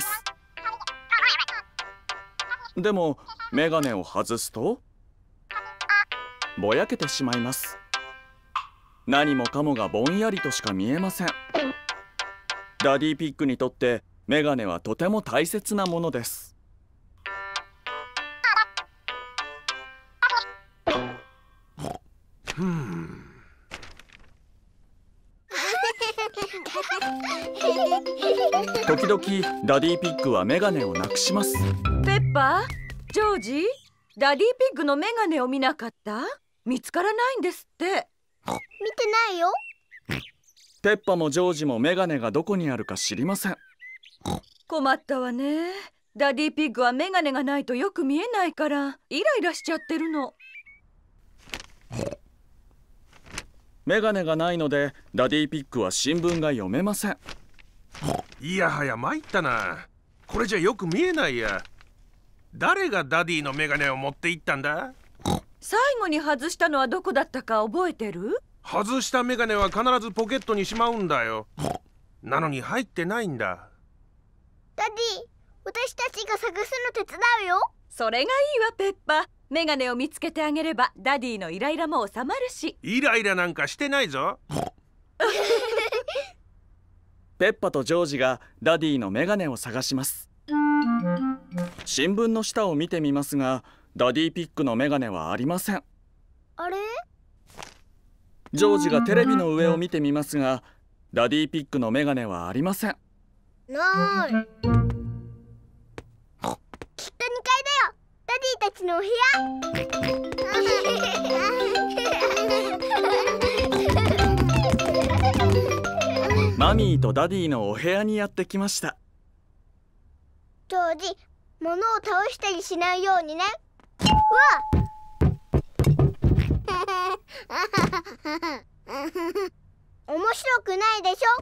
でもメガネを外すとぼやけてしまいます。何もかもがぼんやりとしか見えません。ダディピッグにとってメガネはとても大切なものです。時々ダディピッグはメガネをなくします。 ペッパー、ジョージ、ダディピッグのメガネを見なかった？見つからないんですって。 見てないよ。 ペッパもジョージもメガネがどこにあるか知りません。 困ったわね。ダディピッグはメガネがないとよく見えないからイライラしちゃってるの。 メガネがないのでダディピッグは新聞が読めません。 いやはや参ったな。これじゃよく見えないや。誰がダディのメガネを持って行ったんだ？ 最後に外したのはどこだったか覚えてる？ 外したメガネは必ずポケットにしまうんだよ。なのに入ってないんだ。 ダディ、私たちが探すの手伝うよ。 それがいいわペッパ。メガネを見つけてあげればダディのイライラも収まるし。 イライラなんかしてないぞ。 ペッパとジョージがダディのメガネを探します。新聞の下を見てみますがダディピッグのメガネはありません。 あれ？ ジョージがテレビの上を見てみますがダディピッグのメガネはありません。 ない。きっとにかいだよ。ダディたちのお部屋。 マミーとダディのお部屋にやってきました。 ジョージ、物を倒したりしないようにね。うわ面白くないでしょ。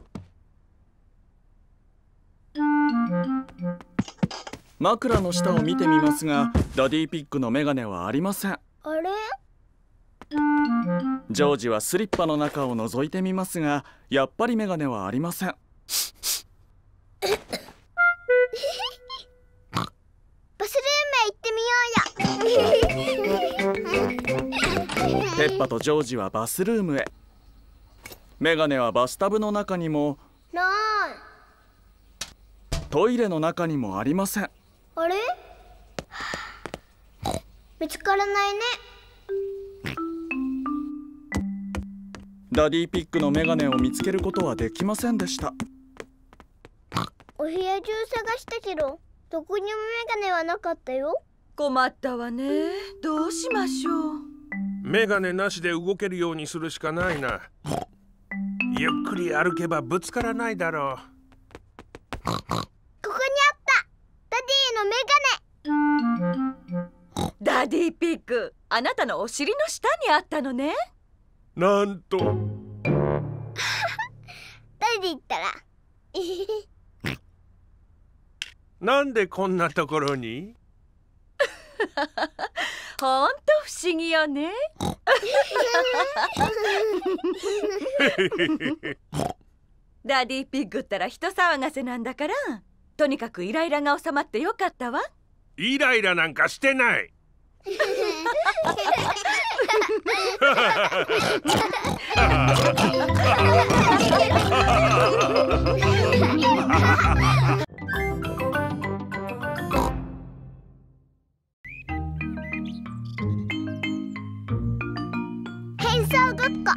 枕の下を見てみますがダディピッグのメガネはありません。 あれ？ ジョージはスリッパの中を覗いてみますがやっぱりメガネはありません。 バスルームへ行ってみようよ。 ペッパとジョージはバスルームへ。メガネはバスタブの中にもない。 トイレの中にもありません。 あれ？見つからないね。 ダディピッグのメガネを見つけることはできませんでした。 お部屋中探したけどどこにもメガネはなかったよ。 困ったわね。どうしましょう。 メガネなしで動けるようにするしかないな。ゆっくり歩けばぶつからないだろう。 ここにあった。ダディのメガネ。 ダディピッグ、あなたのお尻の下にあったのね。 なんと。 ダディったらなんでこんなところに？ ほんと不思議よね。ダディピッグったら人騒がせなんだから、とにかくイライラが収まってよかったわ。 イライラなんかしてない。 ごっこ。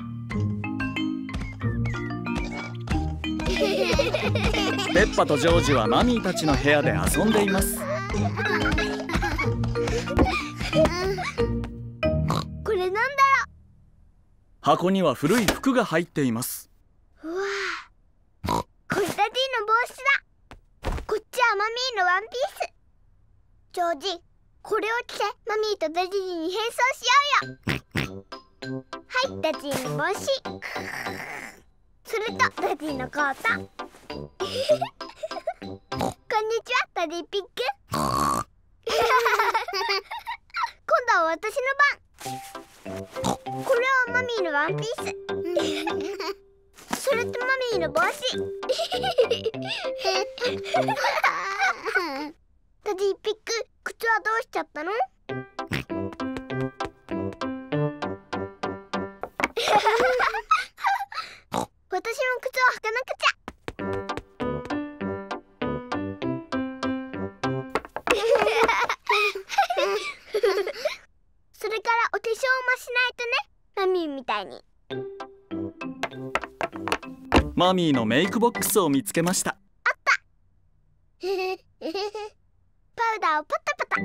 ペッパとジョージはマミーたちの部屋で遊んでいます。 これなんだろう。 箱には古い服が入っています。 うわあ、これダディの帽子だ。こっちはマミーのワンピース。ジョージ、これを着てマミーとダディに変装しようよ。はい、ダディの帽子。それとダディのコート。こんにちは、ダディピッグ。今度は私の番。これはマミーのワンピース。それとマミーの帽子。ダディピッグ、靴はどうしちゃったの？私も靴を履かなくちゃ。それからお化粧もしないとね、マミーみたいに。 マミーのメイクボックスを見つけました。 あった。パウダーをパタパタ。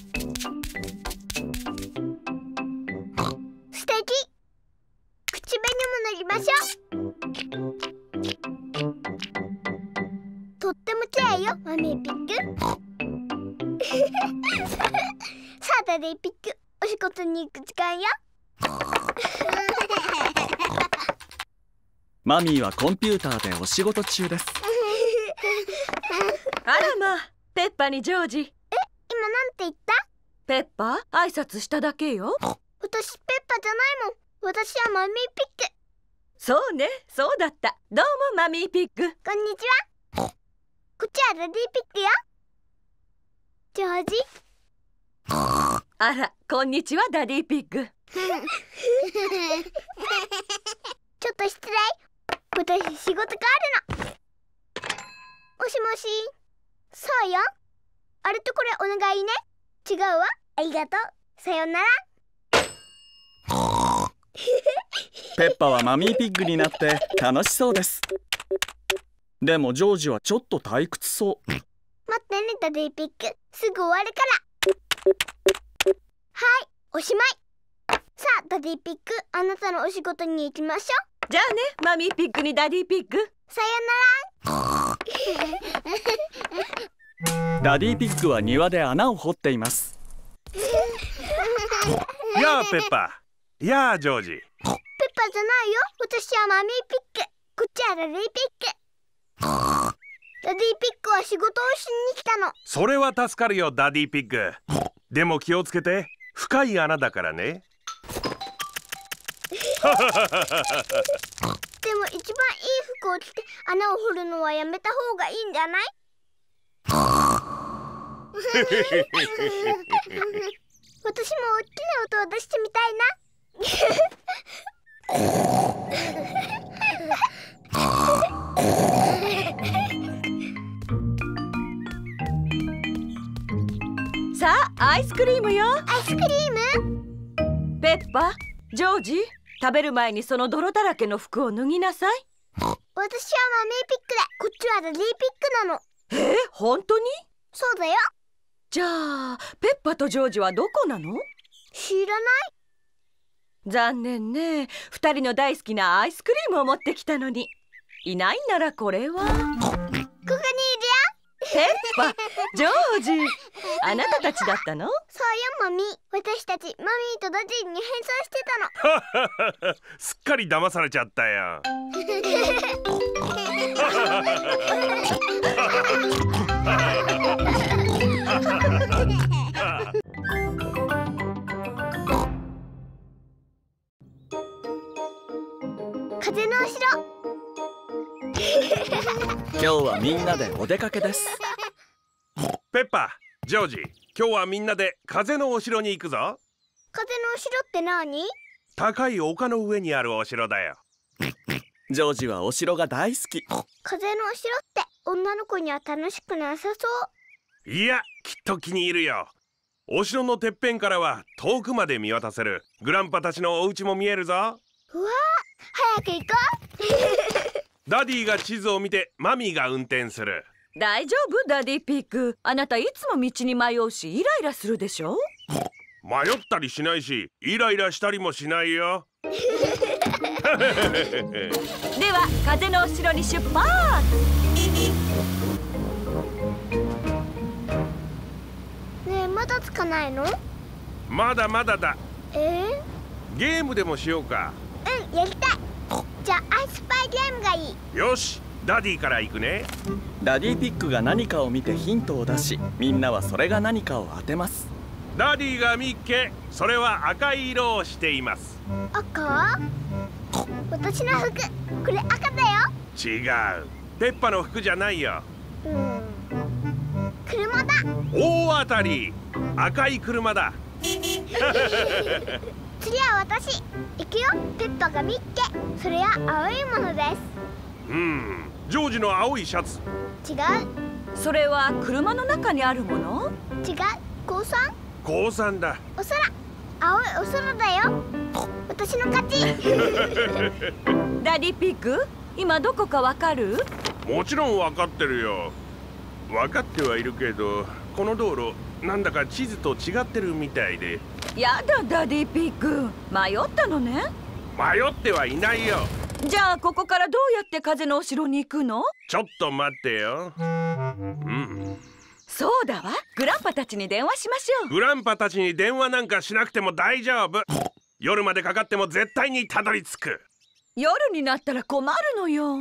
素敵。口紅も塗りましょう。とっても綺麗よ、マミーピッグ。さあダディピッグ、お仕事に行く時間よ。 マミーはコンピューターでお仕事中です。 あらまあ、ペッパにジョージ。 え、今なんて言った？ ペッパ、挨拶しただけよ。 私ペッパじゃないもん。私はマミーピッグ。 そうね、そうだった。どうもマミーピッグ。 こんにちは。こっちはダディピッグよ。ジョージ。 あら、こんにちはダディピッグ。 ちょっと失礼。私仕事があるの。もしもし。そうよ。あれとこれお願いね。違うわ。ありがとう。さよなら。 ペッパはマミーピッグになって楽しそうです。でもジョージはちょっと退屈そう。 待ってねダディピッグ、すぐ終わるから。はい、おしまい。さあダディピッグ、あなたのお仕事に行きましょう。 じゃあね、マミーピッグにダディピッグ。 さよなら。ダディピッグは庭で穴を掘っています。 やあペッパ、やあジョージ。 ペッパじゃないよ。私はマミーピッグ。こっちはダディピッグ。ダディピッグは仕事をしに来たの。 それは助かるよダディピッグ。でも気をつけて、深い穴だからね。 でも一番いい服を着て穴を掘るのはやめた方がいいんじゃない？私も大きな音を出してみたいな。 さあ、アイスクリームよ。 アイスクリーム？ ペッパ、ジョージ、食べる前にその泥だらけの服を脱ぎなさい。 私はマミーピッグで、こっちはダディピッグなの。 えー、本当に？ そうだよ。 じゃあ、ペッパとジョージはどこなの？ 知らない。 残念ね。二人の大好きなアイスクリームを持ってきたのに。いないならこれは。ここにいるよ。 ペッパ、ジョージ、あなたたちだったの？ そうよマミー。私たちマミーとダディに変装してたの。すっかり騙されちゃったよ。 風のお城。 今日はみんなでお出かけです。 ペッパ、ジョージ、今日はみんなで風のお城に行くぞ。 風のお城って何？ 高い丘の上にあるお城だよ。 ジョージはお城が大好き。 風のお城って女の子には楽しくなさそう。 いや、きっと気に入るよ。お城のてっぺんからは遠くまで見渡せる。グランパたちのお家も見えるぞ。 うわー、早く行こう。 ダディが地図を見てマミーが運転する。 大丈夫ダディピッグ、あなたいつも道に迷うしイライラするでしょ。 迷ったりしないしイライラしたりもしないよ。 では風のお城に出発。 ねえ、まだつかないの？ まだまだだ。 えー、 ゲームでもしようか。 うん、やりたい。じゃあアイスパイゲームがいい。 よし、ダディから行くね。 ダディピッグが何かを見てヒントを出し、みんなはそれが何かを当てます。 ダディが見っけ、それは赤い色をしています。 赤？私の服、これ赤だよ。 違う、ペッパの服じゃないよ。 うん、車だ。 大当たり、赤い車だ。 次は私、行くよ。ペッパが見っけ、それは青いものです。 うん、ジョージの青いシャツ。 違う。 それは車の中にあるもの？ 違う、高三？ 高三だ。 お空、青いお空だよ。私の勝ち。 ダディピッグ、今どこかわかる？ もちろん分かってるよ。分かってはいるけど、この道路なんだか地図と違ってるみたいで。 やだダディピッグ、迷ったのね。 迷ってはいないよ。 じゃあここからどうやって風のお城に行くの？ ちょっと待ってよ。うん、 そうだわ、グランパたちに電話しましょう。 グランパたちに電話なんかしなくても大丈夫。夜までかかっても絶対にたどり着く。 夜になったら困るのよ。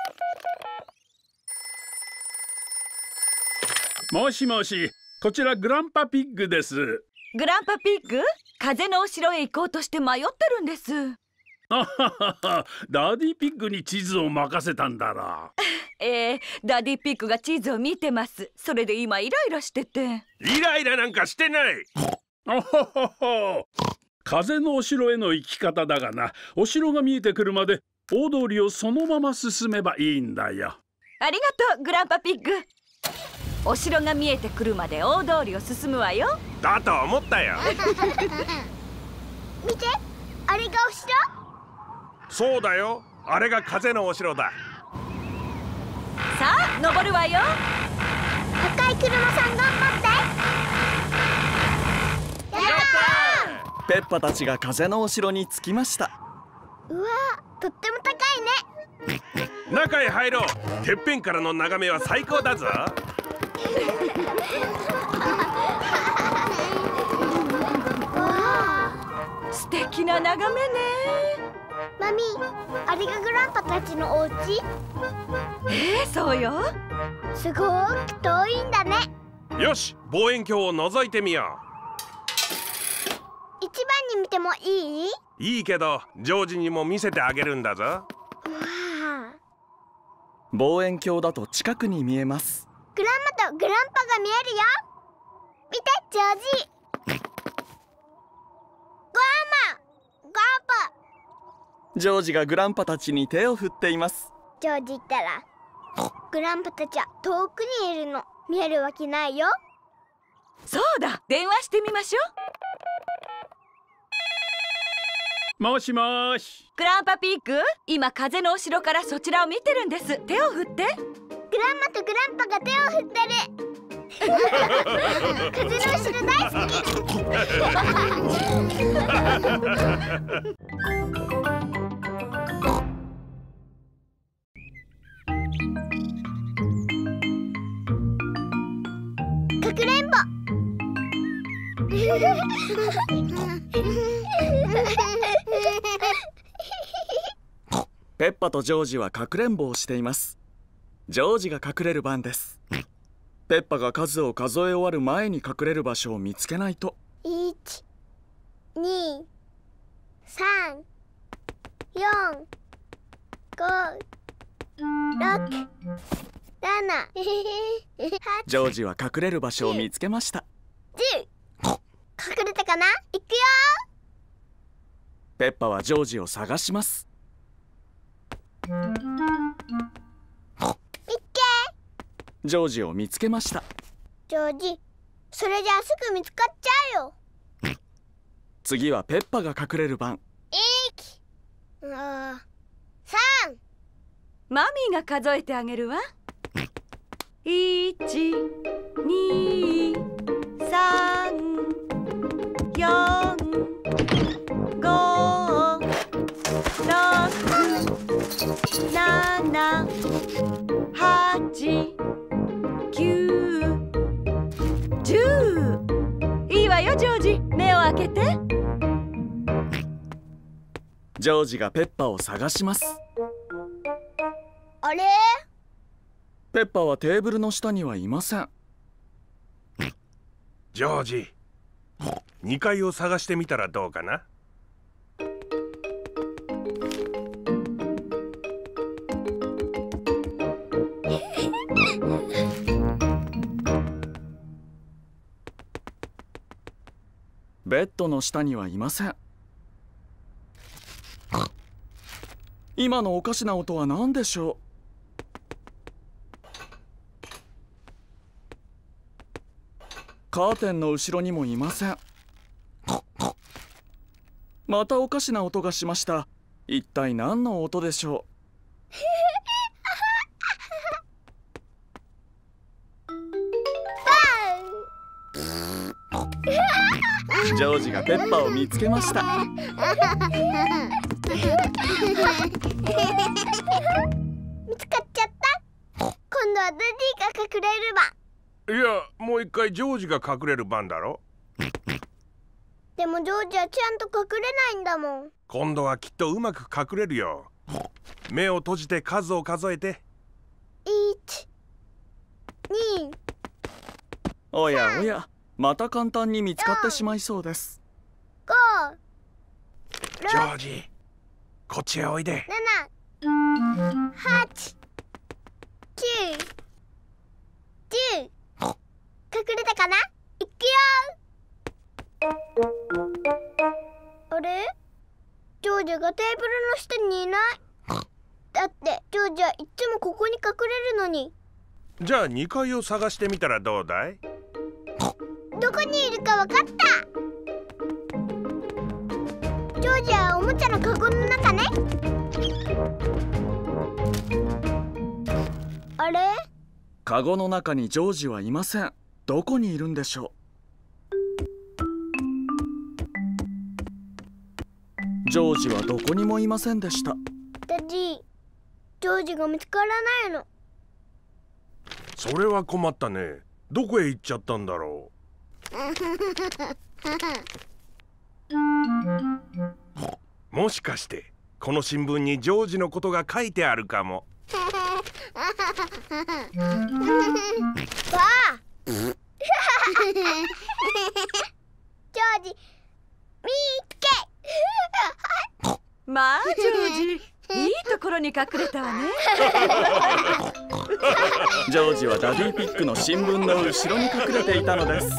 もしもし、こちらグランパピッグです。 グランパピッグ、風のお城へ行こうとして迷ってるんです。 あははは、ダディピッグに地図を任せたんだろう。 えー、ダディピッグが地図を見てます。それで今イライラしてて。 イライラなんかしてない。 あははは、風のお城への行き方だがな、お城が見えてくるまで大通りをそのまま進めばいいんだよ。 ありがとうグランパピッグ。お城が見えてくるまで大通りを進むわよ。 だと思ったよ。 見て、あれがお城？ そうだよ、あれが風のお城だ。 さあ登るわよ。 赤い車さん頑張って。やったー！ ペッパたちが風のお城に着きました。 うわー、とっても高いね。 中へ入ろう。てっぺんからの眺めは最高だぞ。 素敵な眺めね。 マミー、あれがグランパたちのお家？ えー、そうよ。 すごーく遠いんだね。 よし、望遠鏡を覗いてみよ一番に見てもいい？ う。いいけど、ジョージにも見せてあげるんだぞ。 うわー、 望遠鏡だと近くに見えます。 グランマとグランパが見えるよ。見て、ジョージ。グランマ、グランパ。 ジョージがグランパたちに手を振っています。 ジョージったら、グランパたちは遠くにいるの。見えるわけないよ。 そうだ、電話してみましょう。もしもし。 グランパピーク、今風のお城からそちらを見てるんです。手を振って。 グランマとグランパが手を振ってる。風のお城大好き。かくれんぼ。 ペッパとジョージはかくれんぼをしています。ジョージが隠れる番です。ペッパが数を数え終わる前に隠れる場所を見つけないと。 いち、に、さん、よん、ご、ろく、なな、はち、 ジョージは隠れる場所を見つけました。 じゅう。隠れたかな？いくよ。 ペッパはジョージを探します。 みっけ。 ジョージを見つけました。 ジョージ、それじゃあすぐ見つかっちゃうよ。 次はペッパが隠れる番。 いち、 あさん。 マミーが数えてあげるわ。いち、に、さん、よん、ご、ろく、なな、はち、きゅう、じゅう。いいわよジョージ、目を開けて。 ジョージがペッパを探します。 あれ？ ペッパはテーブルの下にはいません。 ジョージ、にかいを探してみたらどうかな。 ベッドの下にはいません。今のおかしな音は何でしょう。カーテンの後ろにもいません。またおかしな音がしました。一体何の音でしょう。ジョージがペッパを見つけました。 見つかっちゃった。今度はダディが隠れる番。 いや、もう一回ジョージが隠れる番だろ。 でもジョージはちゃんと隠れないんだもん。 今度はきっとうまく隠れるよ。目を閉じて数を数えて。 いち、に。 おやおや、また簡単に見つかってしまいそうです。 ご、 ジョージ、こっちへおいで。 なな、はち、きゅう、じゅう。隠れたかな？いくよ。あれ？ジョージがテーブルの下にいない。だってジョージはいつもここに隠れるのに。 じゃあにかいを探してみたらどうだい？ どこにいるかわかった。ジョージはおもちゃのカゴの中ね。あれ？ カゴの中にジョージはいません。どこにいるんでしょう。ジョージはどこにもいませんでした。 ダディ、ジョージが見つからないの。 それは困ったね。どこへ行っちゃったんだろう。もしかしてこの新聞にジョージのことが書いてあるかも。 わあジョージ、みーつけ。 まあジョージ、いいところに隠れたわね。 ジョージはダディピックの新聞の後ろに隠れていたのです。